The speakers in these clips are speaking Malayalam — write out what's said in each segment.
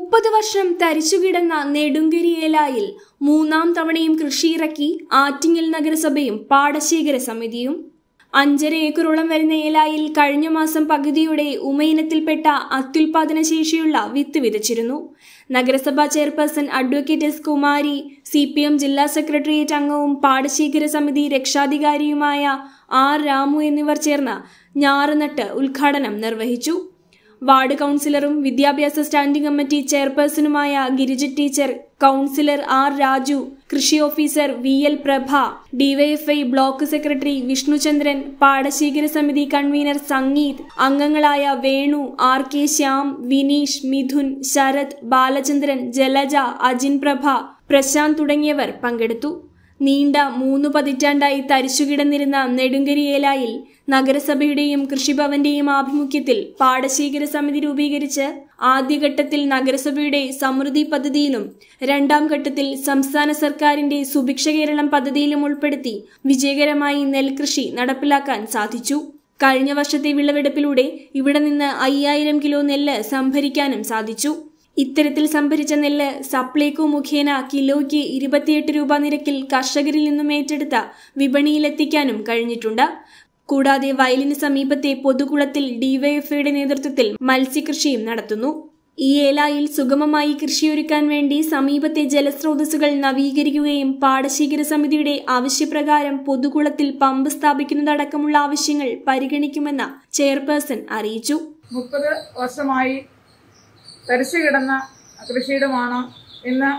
30 വർഷം തരിച്ചുകിടന്ന നെടുങ്കരി ഏലായിൽ മൂന്നാം തവണയും കൃഷിയിറക്കി ആറ്റിങ്ങൽ നഗരസഭയും പാടശേഖര സമിതിയും. 5.5 ഏക്കറോളം വരുന്ന ഏലായിൽ കഴിഞ്ഞ മാസം പകുതിയോടെ ഉമയിനത്തിൽപ്പെട്ട അത്യുൽപാദന ശേഷിയുള്ള വിത്ത് വിതച്ചിരുന്നു. നഗരസഭാ chairperson advocate S Kumari, CPM ജില്ലാ സെക്രട്ടേറിയറ്റ് അംഗവും പാടശേഖര സമിതി രക്ഷാധികാരിയുമായ R രാമു എന്നിവർ ചേർന്ന് ഞാറുനട്ട് ഉദ്ഘാടനം നിർവഹിച്ചു. വാർഡ് കൗൺസിലറും വിദ്യാഭ്യാസ സ്റ്റാൻഡിംഗ് കമ്മിറ്റി ചെയർപേഴ്സണുമായ Girija teacher, councillor R Raju, കൃഷി officer VL Prabha, DYFI block secretary Vishnuchandran, പാടശേഖര സമിതി കൺവീനർ സംഗീത്, അംഗങ്ങളായ വേണു, RK ശ്യാം, വിനീഷ്, മിഥുൻ, ശരത്, ബാലചന്ദ്രൻ, ജലജ, അജിൻ പ്രഭ, പ്രശാന്ത് തുടങ്ങിയവർ പങ്കെടുത്തു. നീണ്ട 3 പതിറ്റാണ്ടായി തരിച്ചുകിടന്നിരുന്ന നെടുങ്കരി ഏലായിൽ നഗരസഭയുടെയും കൃഷിഭവന്റെയും ആഭിമുഖ്യത്തിൽ പാടശേഖര സമിതി രൂപീകരിച്ച് ആദ്യഘട്ടത്തിൽ നഗരസഭയുടെ സമൃദ്ധി പദ്ധതിയിലും രണ്ടാം ഘട്ടത്തിൽ സംസ്ഥാന സർക്കാരിന്റെ സുഭിക്ഷ കേരളം പദ്ധതിയിലും ഉൾപ്പെടുത്തി വിജയകരമായി നെൽകൃഷി നടപ്പിലാക്കാൻ സാധിച്ചു. കഴിഞ്ഞ വർഷത്തെ വിളവെടുപ്പിലൂടെ ഇവിടെ നിന്ന് 5000 കിലോ നെല്ല് സംഭരിക്കാനും സാധിച്ചു. ഇത്തരത്തിൽ സംഭരിച്ച നെല്ല് സപ്ലൈകോ മുഖേന കിലോയ്ക്ക് 28 രൂപ നിരക്കിൽ കർഷകരിൽ നിന്നും ഏറ്റെടുത്ത വിപണിയിലെത്തിക്കാനും കഴിഞ്ഞിട്ടുണ്ട്. കൂടാതെ വയലിന് സമീപത്തെ പൊതുകുളത്തിൽ DYFIയുടെ നേതൃത്വത്തിൽ മത്സ്യകൃഷിയും നടത്തുന്നു. ഈ ഏലായിൽ സുഗമമായി കൃഷിയൊരുക്കാൻ വേണ്ടി സമീപത്തെ ജലസ്രോതസ്സുകൾ നവീകരിക്കുകയും പാടശേഖര സമിതിയുടെ ആവശ്യപ്രകാരം പൊതുകുളത്തിൽ പമ്പ് സ്ഥാപിക്കുന്നതടക്കമുള്ള ആവശ്യങ്ങൾ പരിഗണിക്കുമെന്ന് ചെയർപേഴ്സൺ അറിയിച്ചു. 30 വർഷമായി തരിച്ചു കിടന്ന കൃഷിയിടമാണ് ഇന്ന്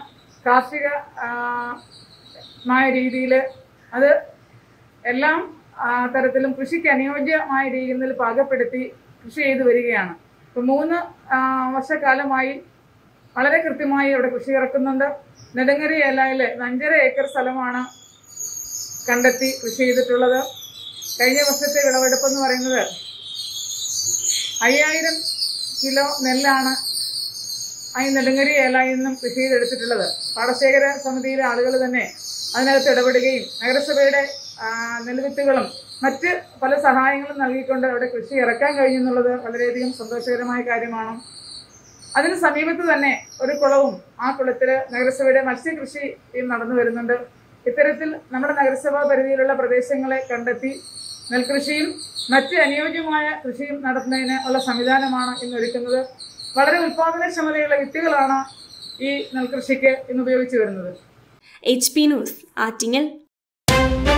കാർഷികമായ രീതിയിൽ അത് എല്ലാം തരത്തിലും കൃഷിക്ക് അനുയോജ്യമായ രീതിയിൽ പാകപ്പെടുത്തി കൃഷി ചെയ്തു വരികയാണ്. ഇപ്പം 3 വർഷക്കാലമായി വളരെ കൃത്യമായി ഇവിടെ കൃഷി ഇറക്കുന്നുണ്ട്. നെടുങ്കരി ഏലായിൽ 5.5 ഏക്കർ സ്ഥലമാണ് കണ്ടെത്തി കൃഷി ചെയ്തിട്ടുള്ളത്. കഴിഞ്ഞ വർഷത്തെ വിളവെടുപ്പ് എന്ന് പറയുന്നത് 5000 കിലോ നെല്ലാണ് ഈ നെടുങ്കരി ഏലായിൽ നിന്നും കൃഷി ചെയ്തെടുത്തിട്ടുള്ളത്. പാടശേഖര സമിതിയിലെ ആളുകൾ തന്നെ അതിനകത്ത് ഇടപെടുകയും നഗരസഭയുടെ നെൽവിത്തുകളും മറ്റ് പല സഹായങ്ങളും നൽകിക്കൊണ്ട് അവിടെ കൃഷി ഇറക്കാൻ കഴിഞ്ഞെന്നുള്ളത് വളരെയധികം സന്തോഷകരമായ കാര്യമാണ്. അതിന് സമീപത്ത് തന്നെ ഒരു കുളവും ആ കുളത്തിൽ നഗരസഭയുടെ മത്സ്യകൃഷി നടന്നു വരുന്നുണ്ട്. ഇത്തരത്തിൽ നമ്മുടെ നഗരസഭാ പരിധിയിലുള്ള പ്രദേശങ്ങളെ കണ്ടെത്തി നെൽകൃഷിയും മറ്റ് അനുയോജ്യമായ കൃഷിയും നടത്തുന്നതിന് ഉള്ള സംവിധാനമാണ് ഇന്നൊരുക്കുന്നത്. വളരെ ഉൽപാദനക്ഷമതയുള്ള വിത്തുകളാണ് ഈ നെൽകൃഷിക്ക് ഇന്ന് ഉപയോഗിച്ചു വരുന്നത്. HP news, Attingal.